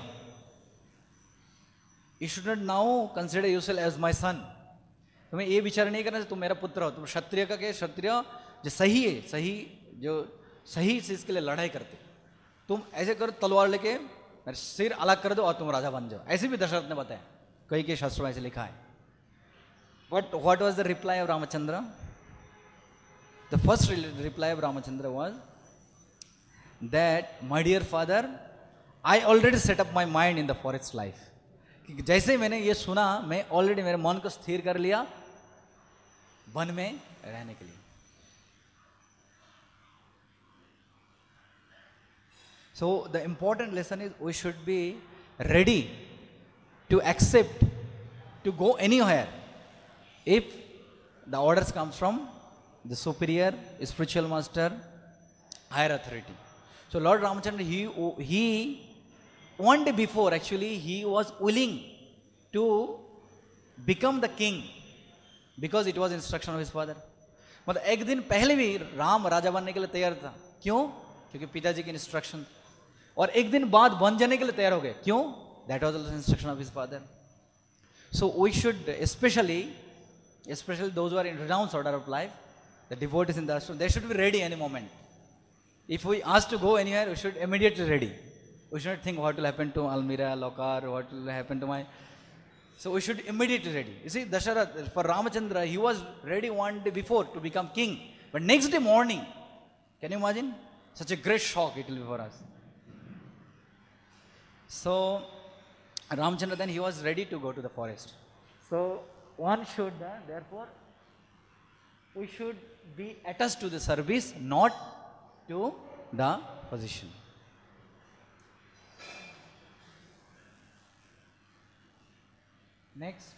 you should not now consider yourself as my son. तुम्हें ये विचार नहीं करना तुम मेरा पुत्र हो, तुम क्षत्रिय का क्या, क्षत्रिय जो सही है, सही जो सही चीज के लिए लड़ाई करते, तुम ऐसे करो तलवार लेके मेरे सिर अलग कर दो और तुम राजा बन जाओ। ऐसे भी दशरथ ने बताया, कई के शास्त्रों में ऐसे लिखा है। what was the reply of Ramachandra? The first reply of Ramachandra was that, my dear father, I already set up my mind in the forest life. कि जैसे ही मैंने ये सुना, मैं ऑलरेडी मेरे मन को स्थिर कर लिया वन में रहने के लिए. So the important lesson is we should be ready to accept to go anywhere if the orders come from the superior, spiritual master, higher authority. So Lord Ramachandra, he one day before actually he was willing to become the king because it was instruction of his father. मतलब एक दिन पहले भी राम राजा बनने के लिए तैयार था. क्यों? क्योंकि पिताजी की इंस्ट्रक्शन. और एक दिन बाद बन जाने के लिए तैयार हो गए. क्यों? That was also instruction of his father. So we should especially those who are in renounced order of life, the devotees in the ashram, they should be ready any moment. If we ask to go anywhere, we should immediately ready. We should not think what will happen to Almira, Lokar, what will happen to my. So we should immediately ready. You see, Dasharatha, for Ramachandra, he was ready one day before to become king. But next day morning, can you imagine? Such a great shock it will be for us. So Ramachandra then he was ready to go to the forest. So one should, therefore, we should be attached to the service, not to the position. Next.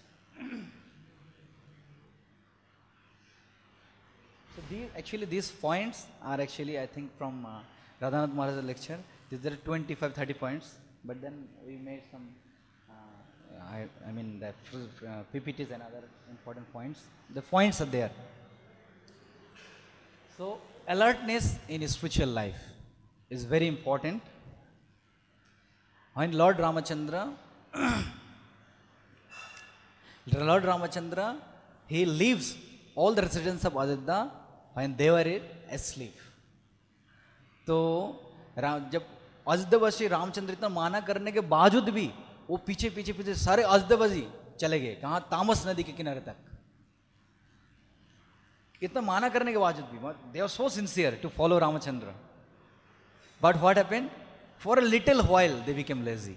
So these points are actually, I think, from Radhanath Maharaj's lecture. These are 25-30 points, but then we made some I mean the PPTs and other important points. The points are there. So alertness in spiritual life is very important. When Lord Ramachandra, he leaves all the residents of Ajodhya when they were asleep. तो जब अयोध्यावासी रामचंद्र इतना माना करने के बावजूद भी वो पीछे सारे अयोध्यावासी चले गए. कहाँ? तामस नदी के किनारे तक. इतना माना करने के बावजूद भी they were so sincere to follow Ramachandra. But what happened? For a little while they became lazy.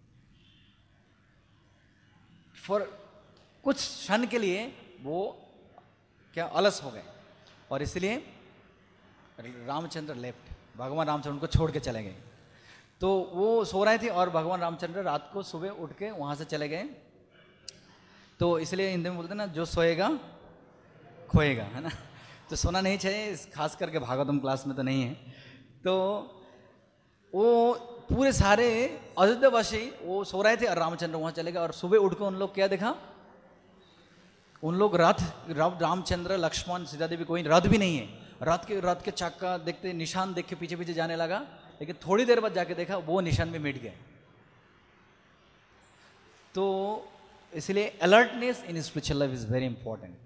For कुछ क्षण के लिए वो क्या अलस हो गए और इसलिए रामचंद्र लेफ्ट. भगवान रामचंद्र उनको छोड़ के चले गए. तो वो सो रहे थे और भगवान रामचंद्र रात को सुबह उठ के वहाँ से चले गए. तो इसलिए हिंदी में बोलते हैं ना, जो सोएगा खोएगा, है ना. तो सोना नहीं चाहिए, खास करके भागवतम क्लास में तो नहीं है. तो वो पूरे सारे अयोध्यावासी वो सो रहे थे और रामचंद्र वहाँ चले गए. और सुबह उठ के उन लोग क्या देखा? उन लोग रामचंद्र, लक्ष्मण, सीता देवी, कोई रथ भी नहीं है. रथ के चक्का देखते, निशान देख के पीछे जाने लगा. लेकिन थोड़ी देर बाद जाके देखा वो निशान भी मिट गए. तो इसलिए alertness in spiritual life is very important.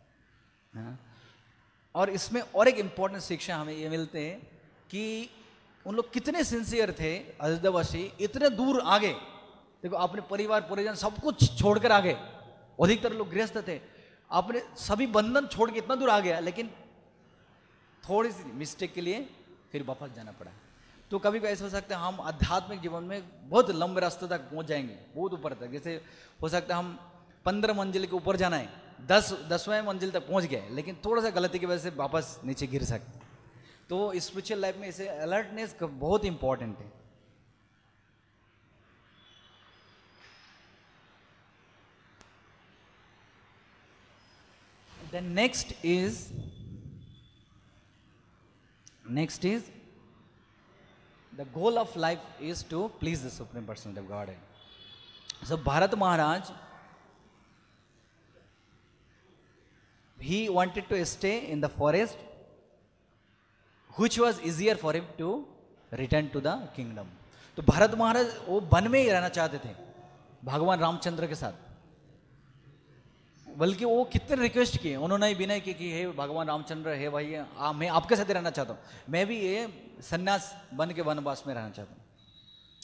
और इसमें और एक इंपॉर्टेंट शिक्षा हमें ये मिलते हैं कि उन लोग कितने सिंसियर थे अयोध्यावासी, इतने दूर आगे. देखो अपने परिवार परिजन सब कुछ छोड़कर आ गए. अधिकतर लोग गृहस्थ थे. आपने सभी बंधन छोड़ के इतना दूर आ गया, लेकिन थोड़ी सी मिस्टेक के लिए फिर वापस जाना पड़ा. तो कभी कभी ऐसा हो सकता है हम आध्यात्मिक जीवन में बहुत लंबे रास्ते तक पहुंच जाएंगे, बहुत ऊपर तक. जैसे हो सकता है हम 15 मंजिल के ऊपर जाना है, 10वें मंजिल तक पहुंच गए, लेकिन थोड़ा सा गलती की वजह से वापस नीचे गिर सकते. तो स्पिरिचुअल लाइफ में इसे अलर्टनेस बहुत इंपॉर्टेंट है. Then next is the goal of life is to please the Supreme Personality of Godhead. So Bharat Maharaj, he wanted to stay in the forest, which was easier for him to return to the kingdom. तो भरत महाराज वो one में ही रहना चाहते थे भगवान रामचंद्र के साथ. बल्कि वो कितने रिक्वेस्ट किए, उन्होंने विनय की कि हे भगवान रामचंद्र, हे भाई मैं आपके साथ ही रहना चाहता हूँ, मैं भी ये सन्यास बन के वनवास में रहना चाहता हूँ.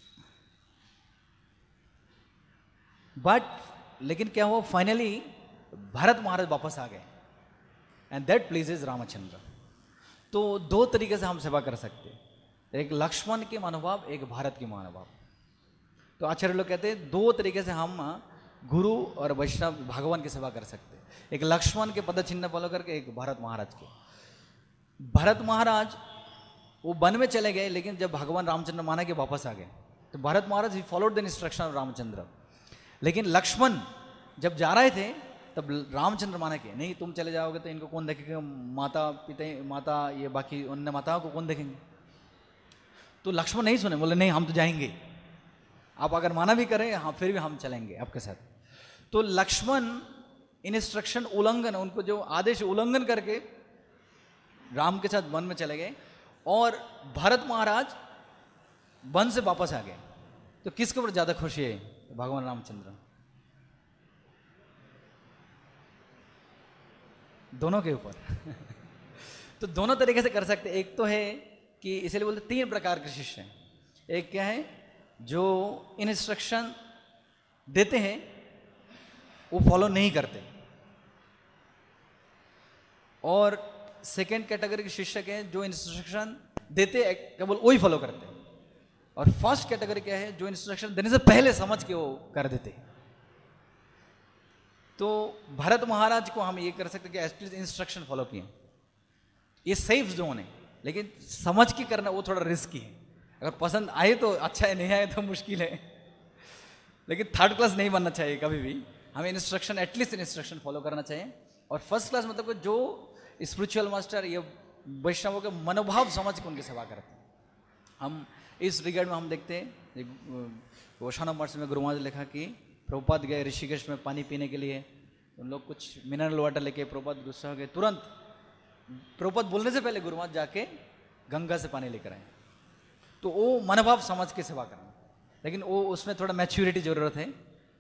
बट लेकिन क्या हुआ, फाइनली भरत महाराज वापस आ गए, एंड दैट प्लीजेज रामचंद्र। तो दो तरीके से हम सेवा कर सकते हैं, एक लक्ष्मण के मनोभाव, एक भारत के मनोभाव। तो आचार्य लोग कहते हैं दो तरीके से हम गुरु और वैष्णव भगवान की सेवा कर सकते हैं, एक लक्ष्मण के पद चिन्ह फॉलो करके, एक भरत महाराज के। भरत महाराज वो वन में चले गए, लेकिन जब भगवान रामचंद्र माना के वापस आ गए, तो भरत महाराज ही followed the instruction of Ramchandra. लेकिन लक्ष्मण जब जा रहे थे तब रामचंद्र माना के नहीं, तुम चले जाओगे तो इनको कौन देखेगा, माता पिता, माता ये बाकी अन्य माताओं को कौन देखेंगे। तो लक्ष्मण नहीं सुने, बोले नहीं हम तो जाएंगे, आप अगर माना भी करें हाँ फिर भी हम चलेंगे आपके साथ। तो लक्ष्मण इंस्ट्रक्शन उल्लंघन, उनको जो आदेश उल्लंघन करके राम के साथ वन में चले गए, और भरत महाराज वन से वापस आ गए। तो किसके ऊपर ज्यादा खुशी है, भगवान रामचंद्र। दोनों के ऊपर तो दोनों तरीके से कर सकते। एक तो है कि इसलिए बोलते तीन प्रकार के शिष्य हैं। एक क्या है, जो इंस्ट्रक्शन देते हैं वो फॉलो नहीं करते, और सेकेंड कैटेगरी के शिष्य के हैं जो इंस्ट्रक्शन देते हैं केवल वही फॉलो करते हैं, और फर्स्ट कैटेगरी क्या है, जो इंस्ट्रक्शन देने से पहले समझ के वो कर देते हैं। तो भरत महाराज को हम ये कर सकते हैं कि एटलीस्ट इंस्ट्रक्शन फॉलो किए, ये सेफ जोन है, लेकिन समझ के करना वो थोड़ा रिस्की है। अगर पसंद आए तो अच्छा है, नहीं आए तो मुश्किल है, लेकिन थर्ड क्लास नहीं बनना चाहिए कभी भी। हमें इंस्ट्रक्शन एटलीस्ट इंस्ट्रक्शन फॉलो करना चाहिए। और फर्स्ट क्लास मतलब जो स्पिरिचुअल मास्टर ये वैष्णवों के मनोभाव समझ के उनकी सेवा करते हैं। हम इस रिगार्ड में हम देखते हैं ओशाना मठ में गुरु महाराज ने लिखा कि प्रभुपाद गए ऋषिकेश में पानी पीने के लिए, उन लोग कुछ मिनरल वाटर लेके, प्रभुपाद गुस्सा हो गए, तुरंत प्रभुपाद बोलने से पहले गुरु महाराज जाके गंगा से पानी लेकर आए। तो वो मनोभाव समझ के सेवा करना, लेकिन वो उसमें थोड़ा मैच्योरिटी जरूरत है।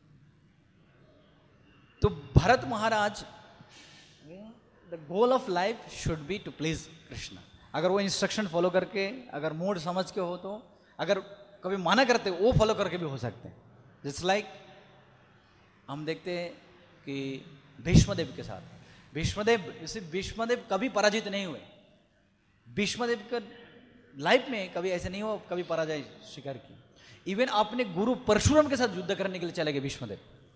तो Bharat Maharaj, the goal of life should be to please Krishna. अगर वो इंस्ट्रक्शन फॉलो करके, अगर मूड समझ के हो, तो अगर कभी माना करते वो फॉलो करके भी हो सकते हैं। जस्ट लाइक हम देखते हैं कि भीष्मदेव के साथ, भीष्मदेव कभी पराजित नहीं हुए। भीष्मदेव का लाइफ में कभी ऐसे नहीं हुआ कभी पराजय स्वीकार की। इवन अपने गुरु परशुराम के साथ युद्ध करने के लिए चले गए भीष्मदेव।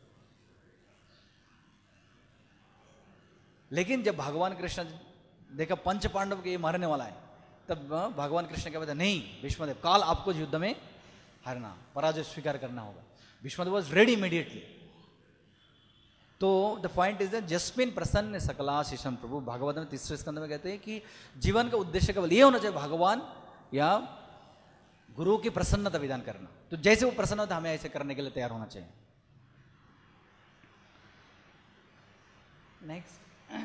लेकिन जब भगवान कृष्ण देखा पंच पांडव के ये मारने वाला है, तब भगवान कृष्ण क्या बताया, नहीं भीष्मदेव काल आपको युद्ध में हारना, पराजय स्वीकार करना होगा। Bhishmadev was ready immediately. तो द पॉइंट इज जस्मिन प्रसन्न सकला शिशम प्रभु, भागवत में तीसरे स्कंद में कहते हैं कि जीवन का उद्देश्य केवल ये होना चाहिए, भगवान या गुरु की प्रसन्नता विधान करना। तो जैसे वो प्रसन्न होता है हमें ऐसे करने के लिए तैयार होना चाहिए। Next,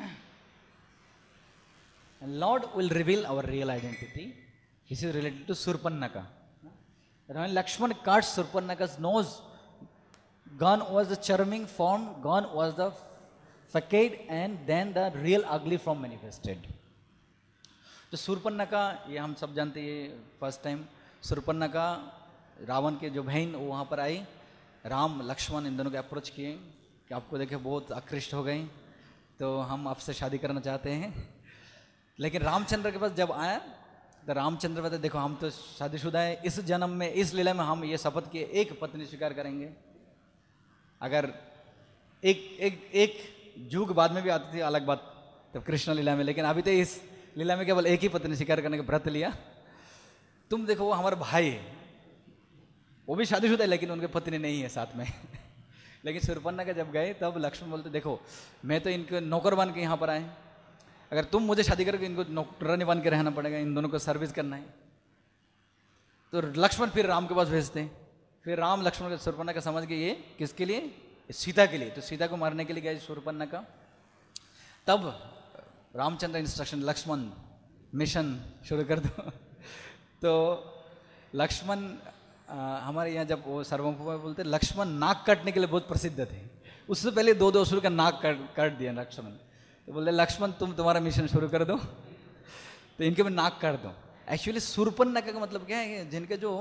Lord will reveal our real identity. This is related to Surpanaka. When Lakshman cut Surpanaka's nose, gone was the charming form, gone was the facade, and then the real ugly form manifested. तो सुरपन्नका ये हम सब जानते हैं, first time सुरपन्नका Ravan के जो बहन वो वहाँ पर आई, राम लक्ष्मण इन दोनों को अप्रोच किए कि आपको देखे बहुत आकृष्ट हो गई, तो हम आपसे शादी करना चाहते हैं। लेकिन रामचंद्र के पास जब आया तो रामचंद्र कहते देखो हम तो शादीशुदा है, इस जन्म में इस लीला में हम ये शपथ किए एक पत्नी स्वीकार करेंगे। अगर एक युग बाद में भी आती थी अलग बात, तब कृष्ण लीला में, लेकिन अभी तो इस लीला में केवल एक ही पत्नी स्वीकार करने का व्रत लिया। तुम देखो वो हमारा भाई है, वो भी शादीशुदा है लेकिन उनके पत्नी नहीं है साथ में। लेकिन सुरपन्नका जब गए तब लक्ष्मण बोलते देखो मैं तो इनके नौकर बन के यहाँ पर आए, अगर तुम मुझे शादी करके इनको नौकरानी बन के रहना पड़ेगा, इन दोनों को सर्विस करना है। तो लक्ष्मण फिर राम के पास भेजते हैं। फिर राम लक्ष्मण का सुरपन्नका समझ के ये किसके लिए, सीता के लिए। तो सीता को मारने के लिए गए सुरपन्नका। तब रामचंद्र इंस्ट्रक्शन, लक्ष्मण मिशन शुरू कर दो। तो लक्ष्मण हमारे यहाँ जब वो सर्वभौम बोलते लक्ष्मण नाक काटने के लिए बहुत प्रसिद्ध थे। उससे पहले दो असुर का नाक काट दिया लक्ष्मण। तो बोले लक्ष्मण तुम्हारा मिशन शुरू कर दो, तो इनके मैं नाक काट दो। एक्चुअली सुरपन्नका का मतलब क्या है, जिनके जो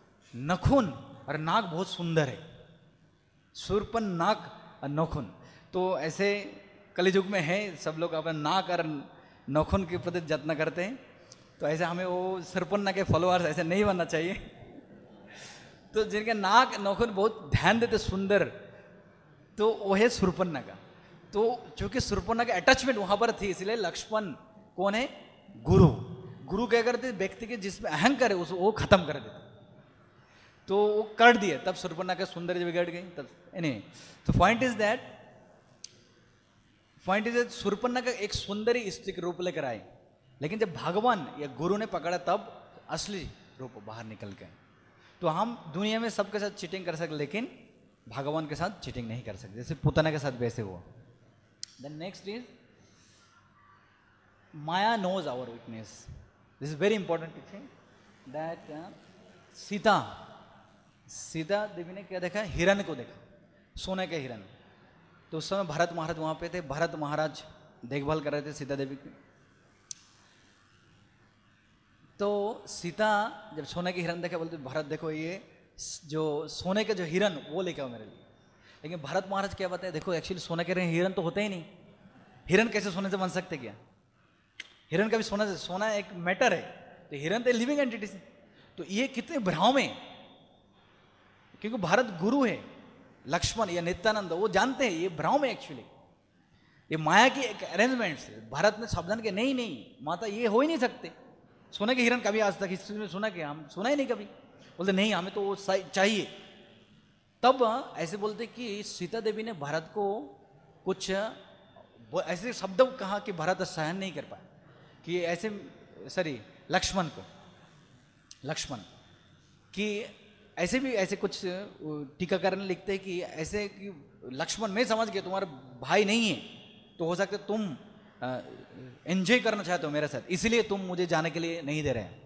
नखून और नाक बहुत सुंदर है, सुरपन नाक और नखून। तो ऐसे कलियुग में है, सब लोग अपना नाक और नाखून के प्रति जत्न करते हैं, तो ऐसे हमें वो सुरपन्ना के फॉलोअर्स ऐसे नहीं बनना चाहिए। तो जिनके नाक नाखून बहुत ध्यान देते सुंदर, तो वो है सुरपन्ना का। तो चूंकि सुरपन्ना का अटैचमेंट वहां पर थी, इसलिए लक्ष्मण कौन है? गुरु। गुरु क्या करते? व्यक्ति के जिसमें अहंकार है उसको वो खत्म कर देते, तो वो कर दिए, तब सुरपन्ना का सौंदर्य बिगड़ गई तब। नहीं, तो पॉइंट इज दैट सुरपन्ना का एक सुंदरी स्त्री रूप लेकर आए, लेकिन जब भगवान या गुरु ने पकड़ा तब असली रूप बाहर निकल गए। तो हम दुनिया में सबके साथ चीटिंग कर सकते, लेकिन भगवान के साथ चीटिंग नहीं कर सकते, जैसे पुतना के साथ वैसे हुआ। Then next is Maya knows our weakness. This is very important thing that Sita Devi ने क्या देखा? हिरण को देखा, सोने के हिरण। तो उस समय भरत महाराज वहां पे थे, भरत महाराज देखभाल कर रहे थे सीता देवी की। तो सीता जब सोने के हिरण देखा, बोलते भरत देखो ये जो सोने के जो हिरण वो लेके आओ मेरे लिए। लेकिन भरत महाराज क्या बताए? देखो एक्चुअली सोने के हिरण तो होते ही नहीं, हिरण कैसे सोने से बन सकते? क्या हिरण का भी सोना एक मैटर है, तो हिरण तो लिविंग एंटिटी है। तो ये कितने भ्रम में, क्योंकि भारत गुरु है, लक्ष्मण या नित्यानंद वो जानते हैं ये भ्रम है एक्चुअली, ये माया की एक अरेंजमेंट है। भारत ने सावधान के नहीं माता ये हो ही नहीं सकते, सोने के हिरण कभी आज तक हिस्ट्री में सुना क्या? हम सुना ही नहीं कभी। बोलते नहीं हमें तो वो चाहिए। तब ऐसे बोलते कि सीता देवी ने भारत को कुछ ऐसे शब्द कहा कि भारत सहन नहीं कर पाया, कि ऐसे लक्ष्मण कि ऐसे भी ऐसे कुछ टीकाकरण लिखते हैं कि ऐसे कि लक्ष्मण मैं समझ गया तुम्हारा भाई नहीं है, तो हो सकता है तुम एंजॉय करना चाहते हो मेरे साथ, इसलिए तुम मुझे जाने के लिए नहीं दे रहे हैं।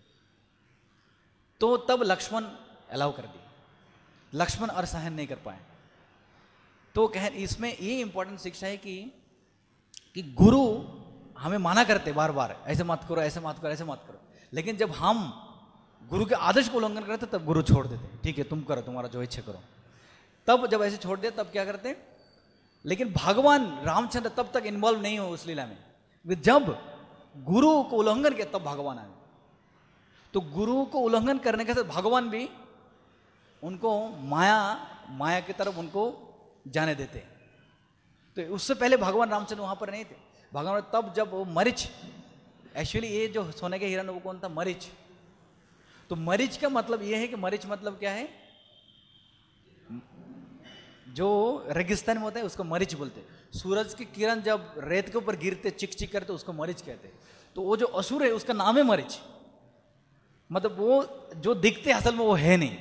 तो तब लक्ष्मण अलाउ कर दिया, लक्ष्मण और सहन नहीं कर पाए। तो इसमें ये इंपॉर्टेंट शिक्षा है कि गुरु हमें माना करते बार बार, ऐसे मत करो, ऐसे मत करो, ऐसे मत करो, लेकिन जब हम गुरु के आदेश को उल्लंघन करते तब गुरु छोड़ देते, ठीक है तुम करो, तुम्हारा जो इच्छा करो। तब जब ऐसे छोड़ दिया तब क्या करते? लेकिन भगवान रामचंद्र तब तक इन्वॉल्व नहीं हो उस लीला में, जब गुरु को उल्लंघन किया तब भगवान आए। तो गुरु को उल्लंघन करने के साथ भगवान भी उनको माया की तरफ उनको जाने देते। तो उससे पहले भगवान रामचंद्र वहां पर नहीं थे। भगवान तब जब वो मरीच, एक्चुअली ये जो सोने के हिरण वो कौन था? मरीच। तो मरीच का मतलब ये है कि मरीच मतलब क्या है? जो रेगिस्तान में होता है उसको मरीच बोलते हैं। सूरज की किरण जब रेत के ऊपर गिरते चिक चिक करते उसको मरीच कहते हैं। तो वो जो असुर है उसका नाम है मरीच, मतलब वो जो दिखते असल में वो है नहीं।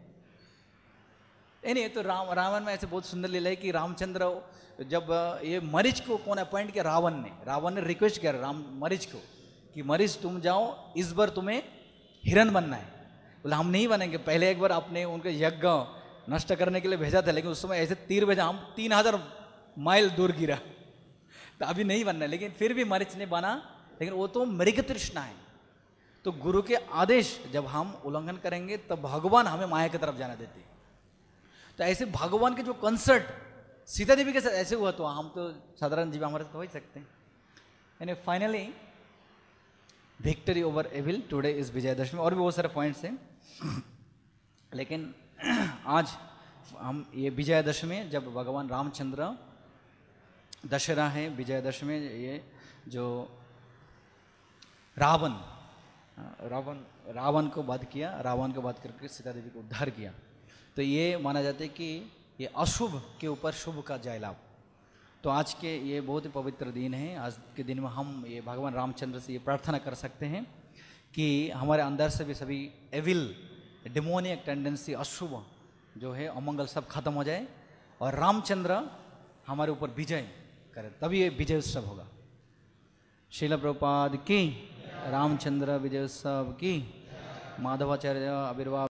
तो रावण में ऐसे बहुत सुंदर लीला है कि रामचंद्र जब ये मरीच को कौन अपॉइंट किया? रावण ने रिक्वेस्ट किया मरीच को कि मरीच तुम जाओ, इस बार तुम्हें हिरण बनना है। बोला हम नहीं बनेंगे, पहले एक बार आपने उनके यज्ञ नष्ट करने के लिए भेजा था, लेकिन उस समय ऐसे तीर भेजा, हम 3000 माइल दूर गिरा, तो अभी नहीं बनना है। लेकिन फिर भी मरीच ने बना, लेकिन वो तो मृग तृष्णा है। तो गुरु के आदेश जब हम उल्लंघन करेंगे तब भगवान हमें माया की तरफ जाना देते। तो ऐसे भगवान के जो कंसर्ट सीता देवी के साथ ऐसे हुआ, तो हम तो साधारण जीव हमारे तो हो ही सकते हैं। यानी finally victory over evil today is Vijayadashami. और भी बहुत सारे पॉइंट्स हैं, लेकिन आज हम ये विजयदशमी जब भगवान रामचंद्र दशहरा है, विजयदशमी ये जो रावण को वध किया, रावण को वध करके सीता देवी को उद्धार किया। तो ये माना जाता है कि ये अशुभ के ऊपर शुभ का जयलाभ। तो आज के ये बहुत ही पवित्र दिन है। आज के दिन में हम ये भगवान रामचंद्र से ये प्रार्थना कर सकते हैं कि हमारे अंदर से भी सभी एविल डिमोनियक टेंडेंसी, अशुभ जो है, अमंगल सब खत्म हो जाए और रामचंद्र हमारे ऊपर विजय करे, तभी ये विजय उत्सव होगा। श्रील प्रभुपाद की, रामचंद्र विजय उत्सव की, माधवाचार्य आविर्भाव